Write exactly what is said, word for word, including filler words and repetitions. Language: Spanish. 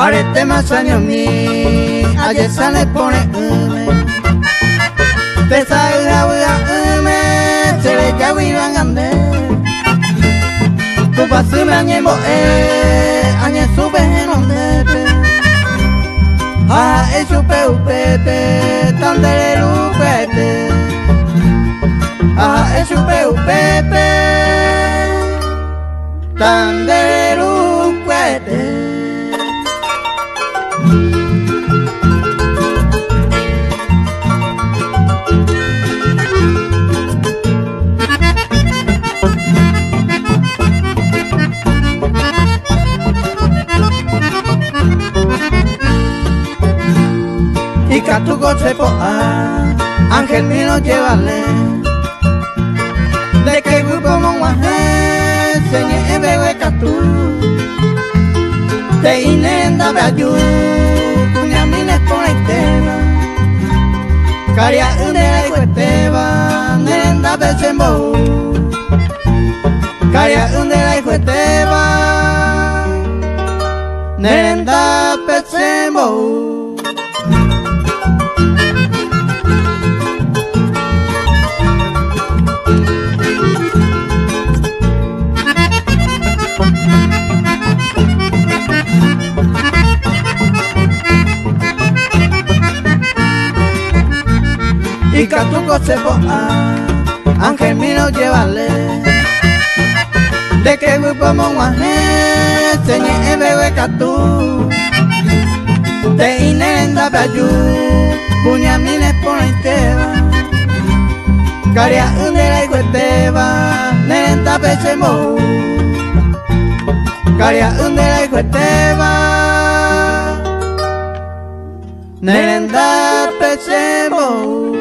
Arete más años mi, ayer sale pone ume. Pesa una buga ume, se le ya vivan ande. Tu pasu me añe mo e, añe sube en onde pe. Ah, e chupe upepe, tandere lupepe. Ah, e chupe upepe, tandere lupepe. Y catuco se poa, ángel mío llévale. De que grupo monguaje, señe bebe catu. Te inenda beayu, cuñamines con esteba. Caria unera y cuesteba, nenda besembo. Caria unera y cuesteba, nenda besembo. Y catuco se poa, ángel mío llévale. De que grupo monguaje, señe bebe catu. Te inenda beayu, cuñamines por enteba. Caria undera y cuesteba, nenda pesemo. Caria undera y cuesteba, nenda pesemo.